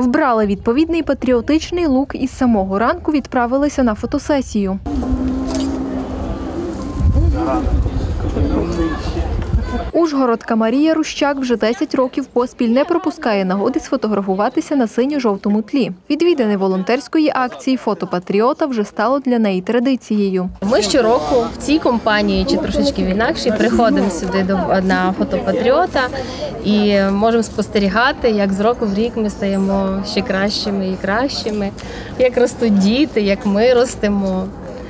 Вбрали відповідний патріотичний лук і з самого ранку відправилися на фотосесію. Ужгородка Марія Рущак вже 10 років поспіль не пропускає нагоди сфотографуватися на синьо-жовтому тлі. Відвідини волонтерської акції «Фото Патріота» вже стало для неї традицією. Ми щороку в цій компанії, чи трошечки в інакшій, приходимо сюди на «Фото Патріота» і можемо спостерігати, як з року в рік ми стаємо ще кращими і кращими, як ростуть діти, як ми ростемо.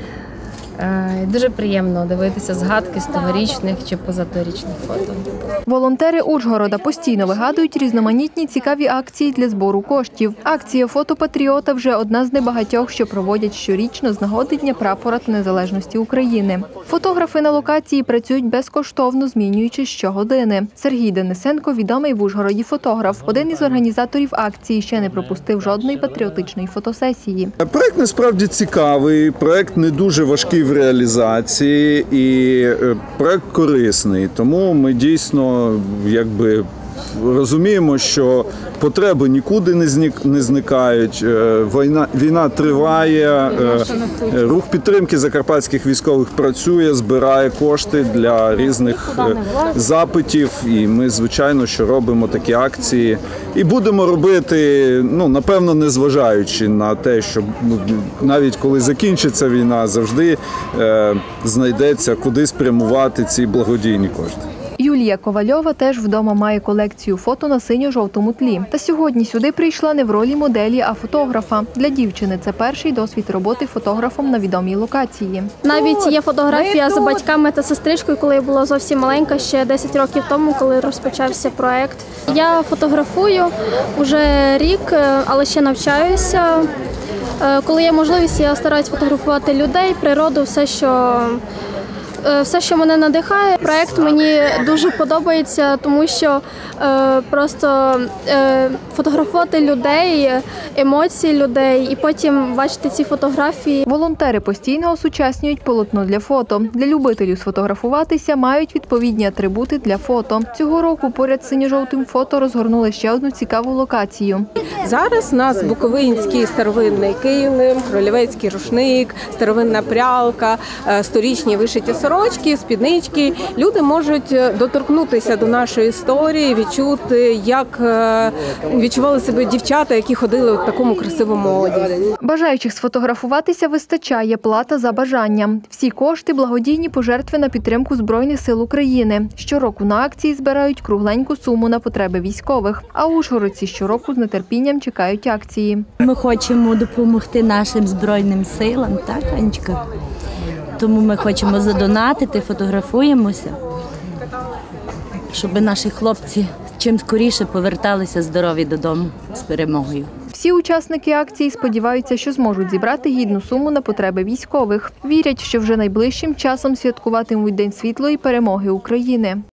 Дуже приємно дивитися згадки з тогорічних чи позаторічних фото. Волонтери Ужгорода постійно вигадують різноманітні цікаві акції для збору коштів. Акція «Фото Патріота» вже одна з небагатьох, що проводять щорічно з нагоди Дня прапора та незалежності України. Фотографи на локації працюють безкоштовно, змінюючись щогодини. Сергій Денисенко – відомий в Ужгороді фотограф. Один із організаторів акції ще не пропустив жодної патріотичної фотосесії. Проект насправді цікавий, проект не дуже важкий в реалізації і проект корисний. Тому ми дійсно розуміємо, що потреби нікуди не зникають, війна триває, рух підтримки закарпатських військових працює, збирає кошти для різних запитів. І ми, звичайно, що робимо такі акції. І будемо робити, напевно, незважаючи на те, що навіть коли закінчиться війна, завжди знайдеться, куди спрямувати ці благодійні кошти. Юлія Ковальова теж вдома має колекцію фото на синьо-жовтому тлі. Та сьогодні сюди прийшла не в ролі моделі, а фотографа. Для дівчини це перший досвід роботи фотографом на відомій локації. Навіть є фотографія з батьками та сестричкою, коли я була зовсім маленька, ще 10 років тому, коли розпочався проект. Я фотографую вже рік, але ще навчаюся. Коли є можливість, я стараюсь фотографувати людей, природу, все, що мене надихає. Проект мені дуже подобається, тому що просто фотографувати людей, емоції людей і потім бачити ці фотографії. Волонтери постійно осучаснюють полотно для фото. Для любителів сфотографуватися мають відповідні атрибути для фото. Цього року поряд з синьо-жовтим фото розгорнули ще одну цікаву локацію. Зараз у нас буковинський старовинний килим, кролівецький рушник, старовинна прялка, сторічні вишиті сорочки, спіднички. Люди можуть доторкнутися до нашої історії, відчути, як відчували себе дівчата, які ходили у такому красивому одязі. Бажаючих сфотографуватися вистачає, плата за бажанням. Всі кошти – благодійні пожертви на підтримку Збройних сил України. Щороку на акції збирають кругленьку суму на потреби військових. А ужгородці щороку з нетерпінням чекають акції. Ми хочемо допомогти нашим Збройним силам, так, Анечка? Тому ми хочемо задонатити, фотографуємося, щоб наші хлопці чим скоріше поверталися здорові додому з перемогою. Всі учасники акції сподіваються, що зможуть зібрати гідну суму на потреби військових. Вірять, що вже найближчим часом святкуватимуть День світлої перемоги України.